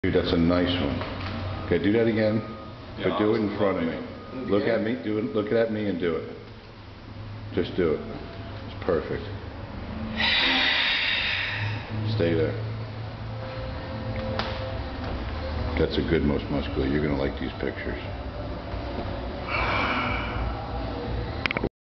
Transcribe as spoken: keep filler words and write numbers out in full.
Dude, that's a nice one. Okay, do that again, Yeah, but do it in front of me. Look Yeah. at me, do it, look at me and do it. Just do it. It's perfect. Stay there. That's a good most muscular. You're gonna like these pictures.